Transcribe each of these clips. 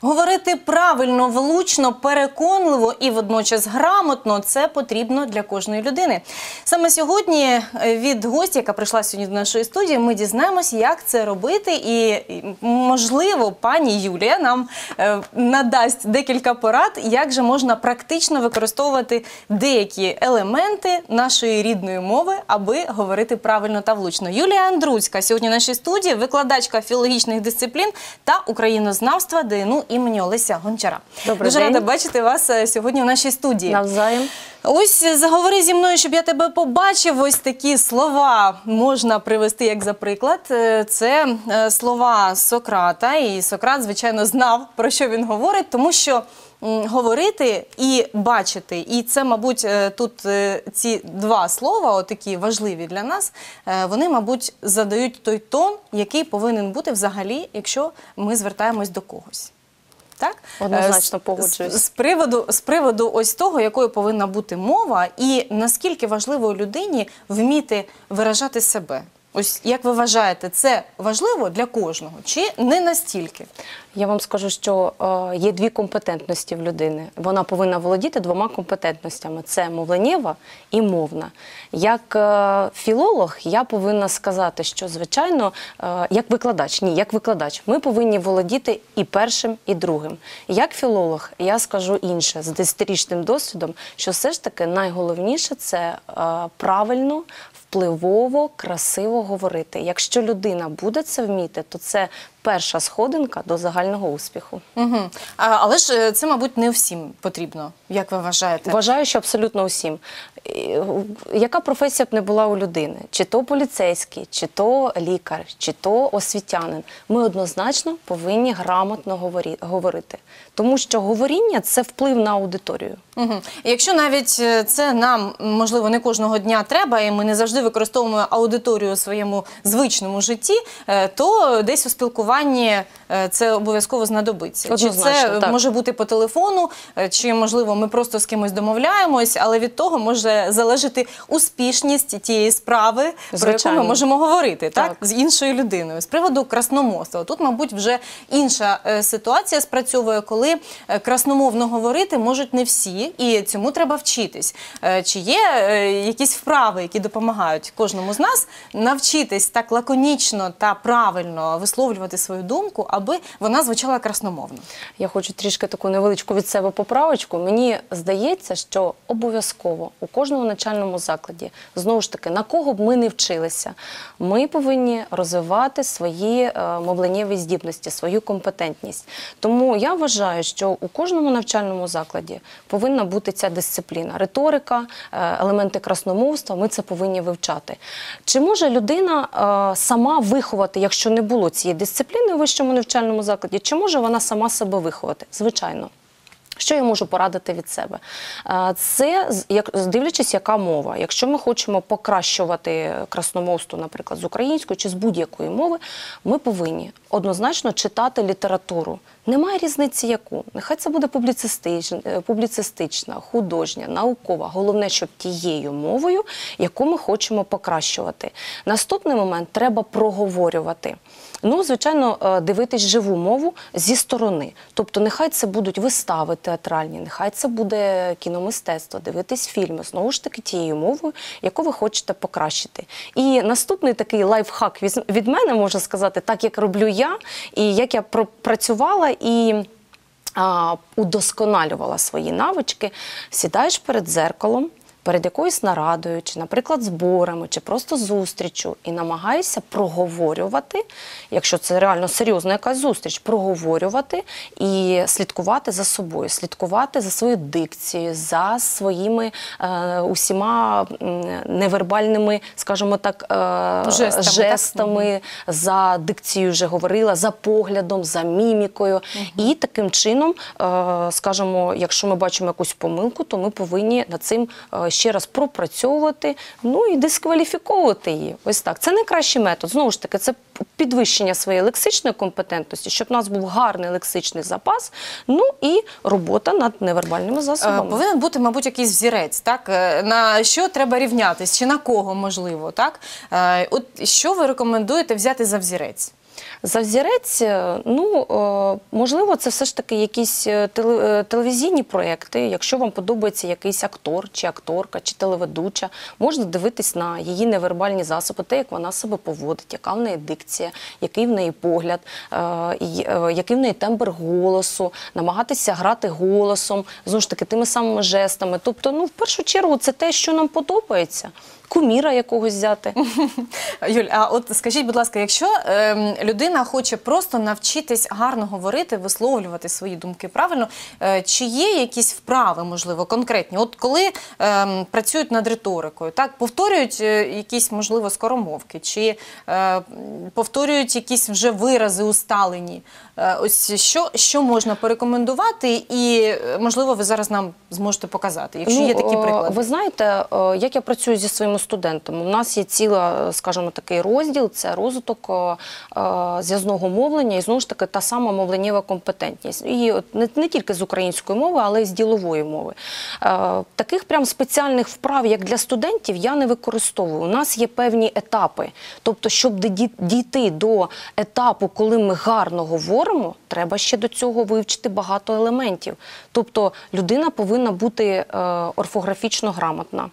Говорити правильно, влучно, переконливо і водночас грамотно – це потрібно для кожної людини. Саме сьогодні від гостя, яка прийшла сьогодні до нашої студії, ми дізнаємося, як це робити. І, можливо, пані Юлія нам надасть декілька порад, як же можна практично використовувати деякі елементи нашої рідної мови, аби говорити правильно та влучно. Юлія Андруцька сьогодні в нашій студії, викладачка філологічних дисциплін та українознавства ДНУ імені Олеся Гончара. Дуже рада бачити вас сьогодні в нашій студії. Навзаєм. Ось заговори зі мною, щоб я тебе побачив. Ось такі слова можна привести як за приклад. Це слова Сократа. І Сократ, звичайно, знав, про що він говорить, тому що говорити і бачити, і це, мабуть, тут ці два слова, такі важливі для нас, вони, мабуть, задають той тон, який повинен бути взагалі, якщо ми звертаємось до когось. Так? Однозначно погоджуюсь. З приводу ось того, якою повинна бути мова, і наскільки важливо людині вміти виражати себе. Ось як ви вважаєте, це важливо для кожного чи не настільки? Я вам скажу, що є дві компетентності в людини. Вона повинна володіти двома компетентностями. Це мовленнєва і мовна. Як філолог я повинна сказати, що, звичайно, як викладач, ми повинні володіти і першим, і другим. Як філолог я скажу інше, з 10-річним досвідом, що все ж таки найголовніше – це правильно, впливово, красиво говорити. Якщо людина буде це вміти, то це перша сходинка до загального успіху. Угу. Але ж це, мабуть, не всім потрібно, як ви вважаєте? Вважаю, що абсолютно усім. Яка професія б не була у людини? Чи то поліцейський, чи то лікар, чи то освітянин. Ми однозначно повинні грамотно говорити. Тому що говоріння – це вплив на аудиторію. Угу. Якщо навіть це нам, можливо, не кожного дня треба, і ми не завжди використовуємо аудиторію у своєму звичному житті, то десь у спілкуванні це обов'язково знадобиться. Однозначно, чи це так. може бути по телефону, чи, можливо, ми просто з кимось домовляємось, але від того може залежати успішність тієї справи, про яку ми можемо говорити, так? З іншою людиною. З приводу красномовства. Тут, мабуть, вже інша ситуація спрацьовує, коли красномовно говорити можуть не всі, і цьому треба вчитись. Чи є якісь вправи, які допомагають кожному з нас навчитись так лаконічно та правильно висловлювати свою думку, аби вона звучала красномовно? Я хочу трішки таку невеличку від себе поправочку. Мені здається, що обов'язково у кожному навчальному закладі, знову ж таки, на кого б ми не вчилися, ми повинні розвивати свої мовленнєві здібності, свою компетентність. Тому я вважаю, що у кожному навчальному закладі повинна бути ця дисципліна. Риторика, елементи красномовства, ми це повинні вивчати. Чи може людина сама виховати, якщо не було цієї дисципліни у вищому навчальному закладі, чи може вона сама себе виховати? Звичайно. Що я можу порадити від себе? Це, дивлячись, яка мова. Якщо ми хочемо покращувати красномовство, наприклад, з української чи з будь-якої мови, ми повинні однозначно читати літературу. Немає різниці яку. Нехай це буде публіцистична, художня, наукова. Головне, щоб тією мовою, яку ми хочемо покращувати. Наступний момент – треба проговорювати. Ну, звичайно, дивитись живу мову зі сторони. Тобто, нехай це будуть вистави театральні, нехай це буде кіномистецтво, дивитись фільми, знову ж таки, тією мовою, яку ви хочете покращити. І наступний такий лайфхак від мене, можна сказати, так як роблю я, і як я працювала і удосконалювала свої навички, сідаєш перед дзеркалом, перед якоюсь нарадою, чи, наприклад, зборами, чи просто зустрічю, і намагаюся проговорювати, якщо це реально серйозна якась зустріч, проговорювати і слідкувати за собою, слідкувати за своєю дикцією, за своїми усіма невербальними, скажімо так, жестами, за дикцією вже говорила, за поглядом, за мімікою. І таким чином, скажімо, якщо ми бачимо якусь помилку, то ми повинні над цим ще раз пропрацьовувати, ну і дискваліфіковувати її. Ось так. Це найкращий метод. Знову ж таки, це підвищення своєї лексичної компетентності, щоб у нас був гарний лексичний запас, ну і робота над невербальними засобами. Повинен бути, мабуть, якийсь взірець, так? На що треба рівнятись, чи на кого, можливо, так? От що ви рекомендуєте взяти за взірець? За взірець, можливо, це все ж таки якісь телевізійні проекти. Якщо вам подобається якийсь актор, чи акторка, чи телеведуча, можна дивитись на її невербальні засоби, те, як вона себе поводить, яка в неї дикція, який в неї погляд, який в неї тембр голосу, намагатися грати голосом, знову ж таки, тими самими жестами. Тобто, в першу чергу, це те, що нам подобається. Куміра якогось взяти. Юль, а от скажіть, будь ласка, якщо людина хоче просто навчитись гарно говорити, висловлювати свої думки правильно, чи є якісь вправи, можливо, конкретні? От коли працюють над риторикою, так, повторюють якісь, можливо, скоромовки, чи повторюють якісь вже вирази усталені? Ось що можна порекомендувати і, можливо, ви зараз нам зможете показати, якщо є такі приклади? Ви знаєте, як я працюю зі своїми студентами, у нас є ціла, скажімо, такий розділ, це розвиток зв'язного мовлення і, знову ж таки, та сама мовленнєва компетентність. І не тільки з української мови, але й з ділової мови. Таких прям спеціальних вправ, як для студентів, я не використовую. У нас є певні етапи. Тобто, щоб дійти до етапу, коли ми гарно говоримо, треба ще до цього вивчити багато елементів. Тобто, людина повинна бути орфографічно грамотна.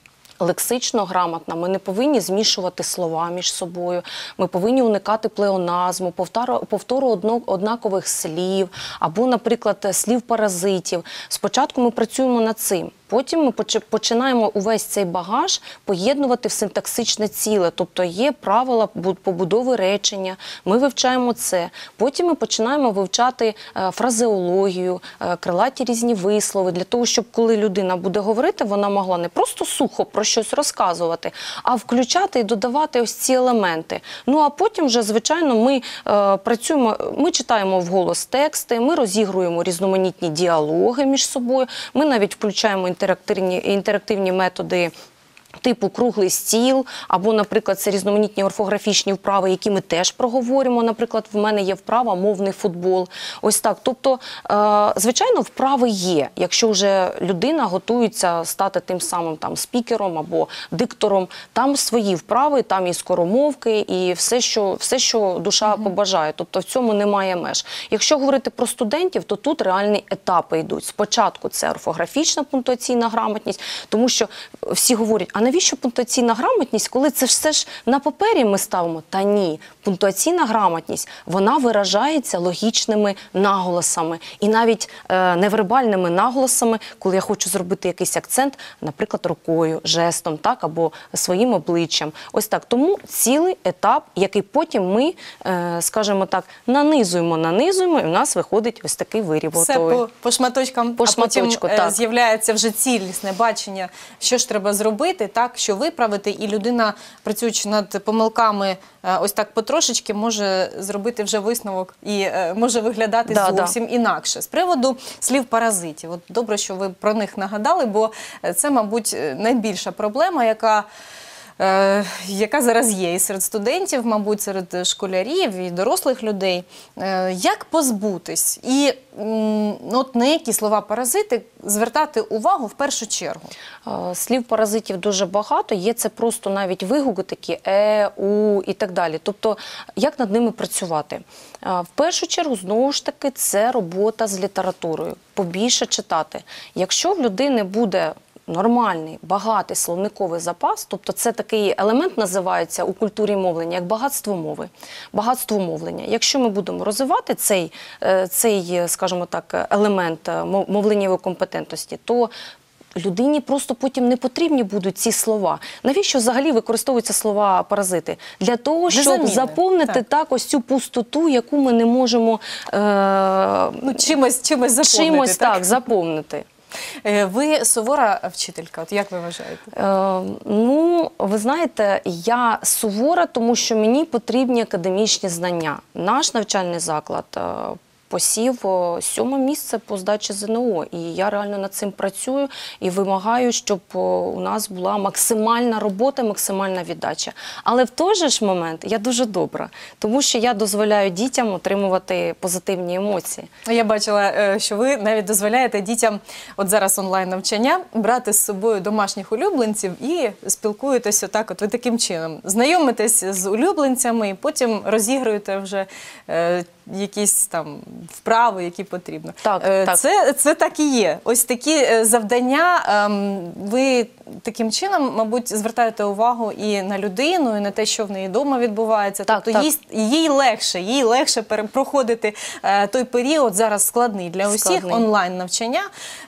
Лексично грамотна, ми не повинні змішувати слова між собою, ми повинні уникати плеоназму, повтору однакових слів або, наприклад, слів-паразитів. Спочатку ми працюємо над цим. Потім ми починаємо увесь цей багаж поєднувати в синтаксичне ціле, тобто є правила побудови речення, ми вивчаємо це. Потім ми починаємо вивчати фразеологію, крилаті різні вислови, для того, щоб коли людина буде говорити, вона могла не просто сухо про щось розказувати, а включати і додавати ось ці елементи. А потім вже, звичайно, ми працюємо, ми читаємо вголос тексти, ми розігруємо різноманітні діалоги між собою, ми навіть включаємо інтерактивні методи типу круглий стіл, або, наприклад, це різноманітні орфографічні вправи, які ми теж проговоримо. Наприклад, в мене є вправа «Мовний футбол». Ось так. Тобто, звичайно, вправи є. Якщо вже людина готується стати тим самим спікером або диктором, там свої вправи, там і скоромовки, і все, що душа побажає. Тобто, в цьому немає меж. Якщо говорити про студентів, то тут реальні етапи йдуть. Спочатку це орфографічна пунктуаційна грамотність, тому що всі говорять, а навіщо пунктуаційна грамотність, коли це все ж на папері ми ставимо? Та ні. Пунктуаційна грамотність, вона виражається логічними наголосами. І навіть невербальними наголосами, коли я хочу зробити якийсь акцент, наприклад, рукою, жестом, так, або своїм обличчям. Ось так. Тому цілий етап, який потім ми, скажімо так, нанизуємо, і у нас виходить ось такий виріб готовий. Все по шматочкам, а потім з'являється вже цілісне бачення, що ж треба зробити, так, що виправити, і людина, працюючи над помилками ось так потрошечки, може зробити вже висновок і може виглядати зовсім інакше. З приводу слів-паразитів, от добре, що ви про них нагадали, бо це, мабуть, найбільша проблема, яка зараз є і серед студентів, мабуть, серед школярів і дорослих людей. Як позбутись? І на які слова-паразити звертати увагу в першу чергу? Слів-паразитів дуже багато, є це просто навіть вигуки такі у і так далі. Тобто, як над ними працювати? В першу чергу, знову ж таки, це робота з літературою. Побільше читати. Якщо в людини буде нормальний, багатий словниковий запас, тобто це такий елемент називається у культурі мовлення, як багатство мови, багатство мовлення. Якщо ми будемо розвивати цей, скажімо так, елемент мовленнєвої компетентності, то людині просто потім не потрібні будуть ці слова. Навіщо взагалі використовуються слова-паразити? Для того, щоб заповнити ось цю пустоту, яку ми не можемо чимось заповнити. Ви сувора вчителька, от як ви вважаєте? Ви знаєте, я сувора, тому що мені потрібні академічні знання. Наш навчальний заклад посів 7-е місце по здачі ЗНО. І я реально над цим працюю і вимагаю, щоб у нас була максимальна робота, максимальна віддача. Але в той же ж момент я дуже добра, тому що я дозволяю дітям отримувати позитивні емоції. Я бачила, що ви навіть дозволяєте дітям, от зараз онлайн-навчання, брати з собою домашніх улюбленців і спілкуєтесь отак, от ви таким чином. Знайомитесь з улюбленцями і потім розігруєте вже якісь там вправи, які потрібно. Так, так. Це так і є. Ось такі завдання, ви таким чином, мабуть, звертаєте увагу і на людину, і на те, що в неї вдома відбувається. Так, тобто так. їй легше проходити той період зараз складний для усіх, Складний. онлайн-навчання.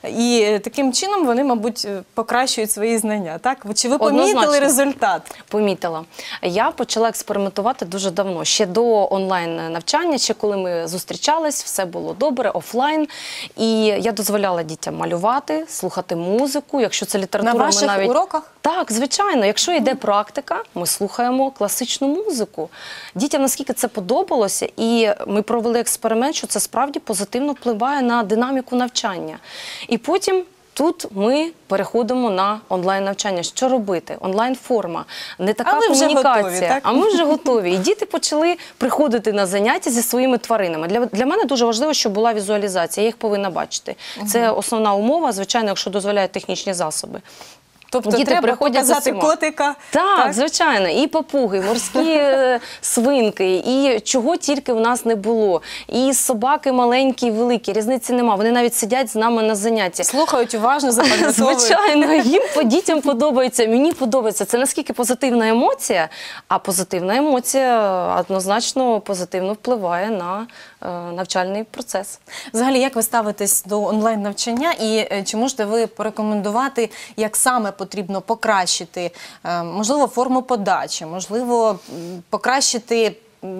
І таким чином вони, мабуть, покращують свої знання. Так? Чи ви помітили Однозначно. результат? Помітила. Я почала експериментувати дуже давно, ще до онлайн-навчання, ще коли ми зустрічались, все було добре, офлайн. І я дозволяла дітям малювати, слухати музику, якщо це література, На ваших ми навіть... уроках? Так, звичайно. Якщо йде практика, ми слухаємо класичну музику. Дітям наскільки це подобалося, і ми провели експеримент, що це справді позитивно впливає на динаміку навчання. І потім тут ми переходимо на онлайн-навчання. Що робити? Онлайн-форма. Не така А ви вже комунікація. готові, так? А ми вже готові. І діти почали приходити на заняття зі своїми тваринами. Для мене дуже важливо, щоб була візуалізація. Я їх повинна бачити. Це основна умова, звичайно, якщо дозволяють технічні засоби. Тобто Діти треба приходять з показати усіма. котика. Так, звичайно. І папуги, морські свинки, і чого тільки в нас не було. І собаки маленькі і великі, різниці нема. Вони навіть сидять з нами на занятті. Слухають уважно, запам'ятовують. Звичайно, їм дітям подобається, мені подобається. Це наскільки позитивна емоція, а позитивна емоція однозначно позитивно впливає на навчальний процес. Взагалі, як ви ставитесь до онлайн-навчання і чи можете ви порекомендувати, як саме потрібно покращити, можливо, форму подачі, можливо, покращити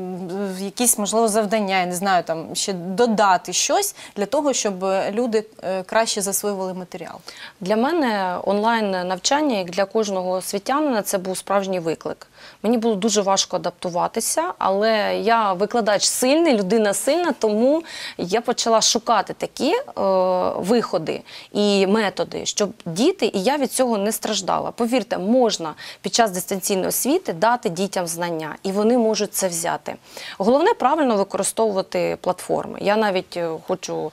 якісь, можливо, завдання, я не знаю, там ще додати щось для того, щоб люди краще засвоювали матеріал? Для мене онлайн-навчання, як для кожного освітянина, це був справжній виклик. Мені було дуже важко адаптуватися, але я викладач сильний, людина сильна, тому я почала шукати такі виходи і методи, щоб діти і я від цього не страждала. Повірте, можна під час дистанційної освіти дати дітям знання, і вони можуть це взяти. Головне – правильно використовувати платформи. Я навіть хочу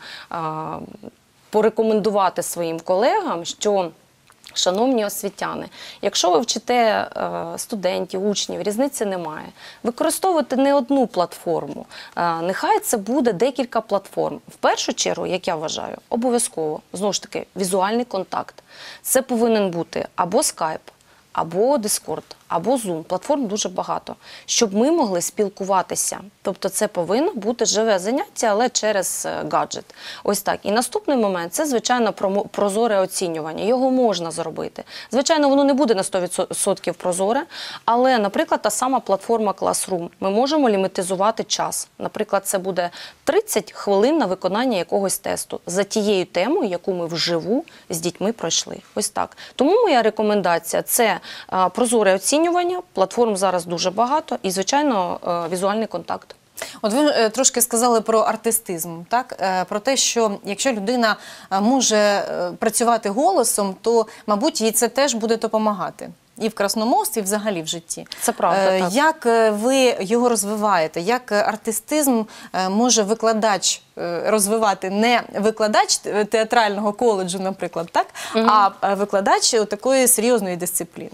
порекомендувати своїм колегам, що шановні освітяни, якщо ви вчите студентів, учнів, різниці немає. Використовуйте не одну платформу, нехай це буде декілька платформ. В першу чергу, як я вважаю, обов'язково, знову ж таки, візуальний контакт. Це повинен бути або Skype, або Discord, або Zoom. Платформ дуже багато, щоб ми могли спілкуватися. Тобто це повинно бути живе заняття, але через гаджет. Ось так. І наступний момент – це, звичайно, прозоре оцінювання. Його можна зробити. Звичайно, воно не буде на 100% прозоре, але, наприклад, та сама платформа Classroom. Ми можемо лімітизувати час. Наприклад, це буде 30 хвилин на виконання якогось тесту за тією темою, яку ми вживу з дітьми пройшли. Ось так. Тому моя рекомендація – це прозоре оцінювання, платформ зараз дуже багато і, звичайно, візуальний контакт. От ви трошки сказали про артистизм, так? Про те, що якщо людина може працювати голосом, то, мабуть, їй це теж буде допомагати. І в красномовстві, і взагалі в житті. Це правда, так. Як ви його розвиваєте? Як артистизм може викладач розвивати? Не викладач театрального коледжу, наприклад, так? А викладач такої серйозної дисципліни?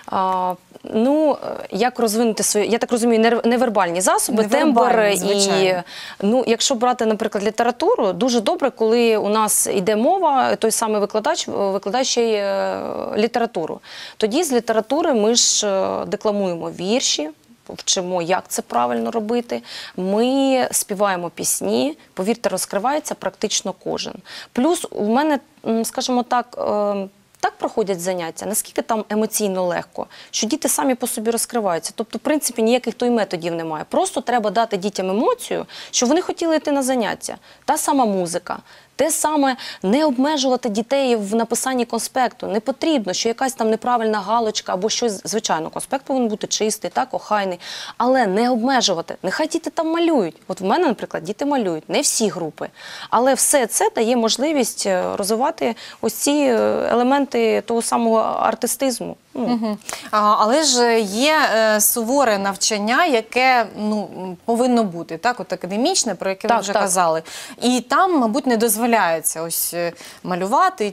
Ну, як розвинути свої, я так розумію, невербальні засоби, тембр і, ну, якщо брати, наприклад, літературу, дуже добре, коли у нас йде мова, той самий викладач викладає ще й літературу. Тоді з літератури ми ж декламуємо вірші, вчимо, як це правильно робити. Ми співаємо пісні, повірте, розкривається практично кожен. Плюс у мене, скажімо так проходять заняття, наскільки там емоційно легко, що діти самі по собі розкриваються. Тобто, в принципі, ніяких той методів немає. Просто треба дати дітям емоцію, що вони хотіли йти на заняття. Та сама музика, Те саме не обмежувати дітей в написанні конспекту. Не потрібно, що якась там неправильна галочка або щось. Звичайно, конспект повинен бути чистий, так, охайний, але не обмежувати. Нехай діти там малюють. От в мене, наприклад, діти малюють, не всі групи. Але все це дає можливість розвивати ось ці елементи того самого артистизму. Але ж є суворе навчання, яке повинно бути, так, от академічне, про яке ви вже казали. І там, мабуть, не дозволяється ось малювати,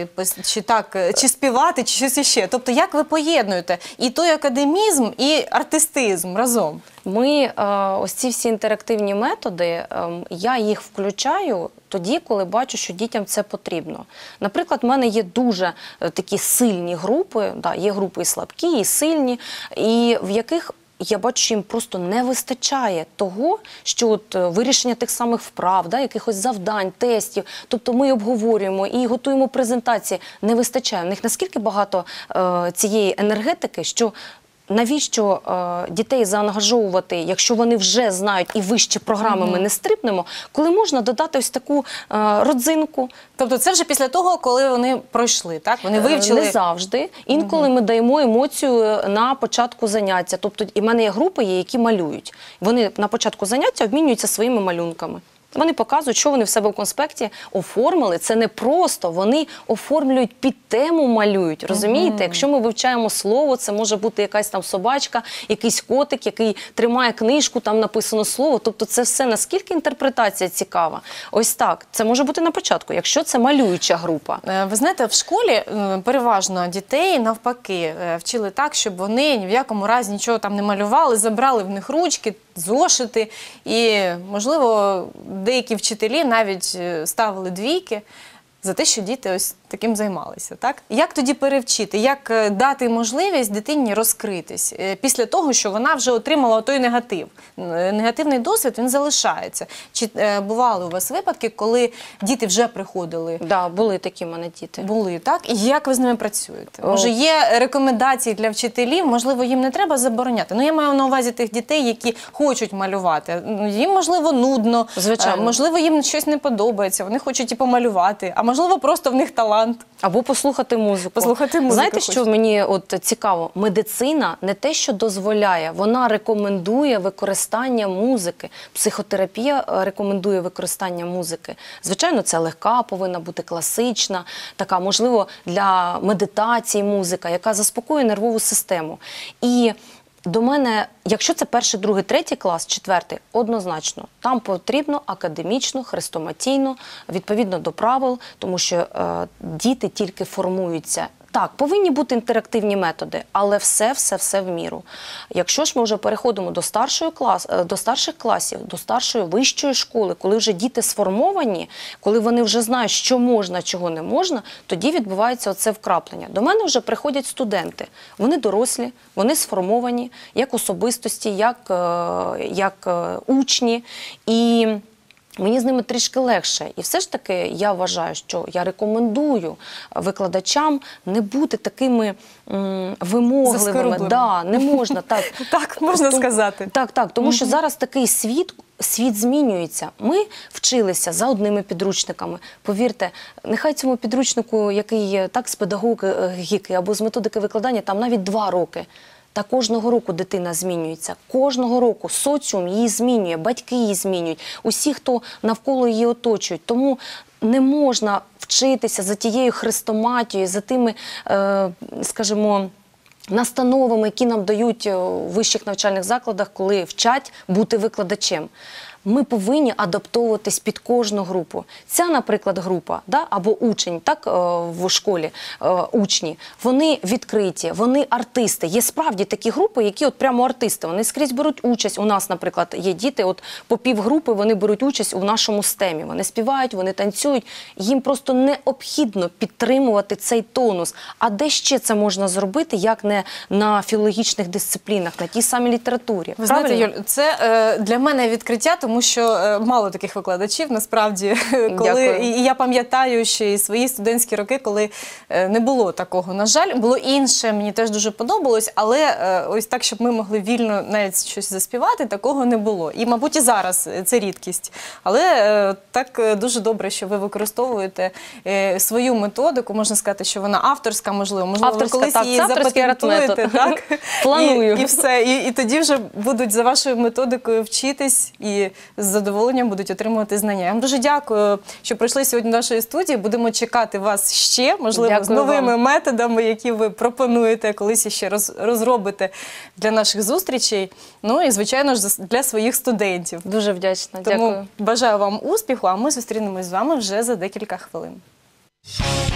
чи співати, чи щось іще. Тобто, як ви поєднуєте і той академізм, і артистизм разом? Ми ось ці всі інтерактивні методи, я їх включаю тоді, коли бачу, що дітям це потрібно. Наприклад, в мене є дуже такі сильні групи, є групи і слабкі, і сильні, і в яких я бачу, що їм просто не вистачає того, що от вирішення тих самих вправ, якихось завдань, тестів, тобто ми обговорюємо і готуємо презентації, не вистачає. В них наскільки багато цієї енергетики, що навіщо дітей заангажовувати, якщо вони вже знають і вище програми ми не стрибнемо, коли можна додати ось таку родзинку. Тобто це вже після того, коли вони пройшли, так? Вони вивчили? Не завжди. Інколи ми даємо емоцію на початку заняття. Тобто і в мене є групи, які малюють. Вони на початку заняття обмінюються своїми малюнками. Вони показують, що вони в себе в конспекті оформили. Це не просто, вони оформлюють під тему, малюють. Розумієте? Якщо ми вивчаємо слово, це може бути якась там собачка, якийсь котик, який тримає книжку, там написано слово. Тобто це все, наскільки інтерпретація цікава. Ось так. Це може бути на початку, якщо це малююча група. Ви знаєте, в школі переважно дітей навпаки вчили так, щоб вони ні в якому разі нічого там не малювали, забрали в них ручки, зошити і, можливо, деякі вчителі навіть ставили двійки за те, що діти ось таким займалися. Так? Як тоді перевчити? Як дати можливість дитині розкритись після того, що вона вже отримала той негатив? Негативний досвід, він залишається. Чи бували у вас випадки, коли діти вже приходили? Так, були такі в мене діти. Були, так? І як ви з ними працюєте? Може, є рекомендації для вчителів? Можливо, їм не треба забороняти? Я маю на увазі тих дітей, які хочуть малювати. Їм, можливо, нудно. Звичайно. Можливо, їм щось не подобається. Вони хочуть і помалювати. А можливо, просто в них талант. Або послухати музику. Послухати музику. Знаєте, що мені цікаво? Медицина не те, що дозволяє, вона рекомендує використання музики. Психотерапія рекомендує використання музики. Звичайно, це легка, повинна бути класична, така, можливо, для медитації музика, яка заспокоює нервову систему. І до мене, якщо це 1, 2, 3 клас, 4, однозначно, там потрібно академічно, хрестоматійно, відповідно до правил, тому що діти тільки формуються. Так, повинні бути інтерактивні методи, але все в міру. Якщо ж ми вже переходимо до старших класів, до старшої вищої школи, коли вже діти сформовані, коли вони вже знають, що можна, чого не можна, тоді відбувається оце вкраплення. До мене вже приходять студенти. Вони дорослі, вони сформовані, як особистості, як учні. І мені з ними трішки легше. І все ж таки я вважаю, що я рекомендую викладачам не бути такими вимогливими. Не можна. Так, можна сказати. Так, тому що зараз такий світ змінюється. Ми вчилися за одними підручниками. Повірте, нехай цьому підручнику, який так з педагогіки або з методики викладання, там навіть 2 роки. Та кожного року дитина змінюється. Кожного року соціум її змінює, батьки її змінюють, усі, хто навколо її оточують. Тому не можна вчитися за тією хрестоматією, за тими, скажімо, настановами, які нам дають у вищих навчальних закладах, коли вчать бути викладачем. Ми повинні адаптовуватись під кожну групу. Ця, наприклад, група, або учень, в школі, учні, вони відкриті, вони артисти. Є справді такі групи, які прямо артисти, вони скрізь беруть участь. У нас, наприклад, є діти, по півгрупи вони беруть участь у нашому стемі. Вони співають, вони танцюють. Їм просто необхідно підтримувати цей тонус. А де ще це можна зробити, як не на філологічних дисциплінах, на тій самій літературі? Ви знаєте, Юль, це для мене відкриття, тому тому що мало таких викладачів, насправді, коли Дякую. і я пам'ятаю ще і свої студентські роки, коли не було такого. На жаль, було інше, мені теж дуже подобалось, але ось так, щоб ми могли вільно навіть щось заспівати, такого не було. І, мабуть, і зараз це рідкість. Але так дуже добре, що ви використовуєте свою методику, можна сказати, що вона авторська, можливо, Авторська, ви колись так, її це авторський запатентуєте, редметод. так? Планую. І все. І тоді вже будуть за вашою методикою вчитись і з задоволенням будуть отримувати знання. Я вам дуже дякую, що прийшли сьогодні до нашої студії. Будемо чекати вас ще, можливо, Дякую з новими вам. методами, які ви пропонуєте, колись ще розробите для наших зустрічей. Ну і, звичайно ж, для своїх студентів. Дуже вдячна. Тому Дякую. бажаю вам успіху, а ми зустрінемось з вами вже за декілька хвилин.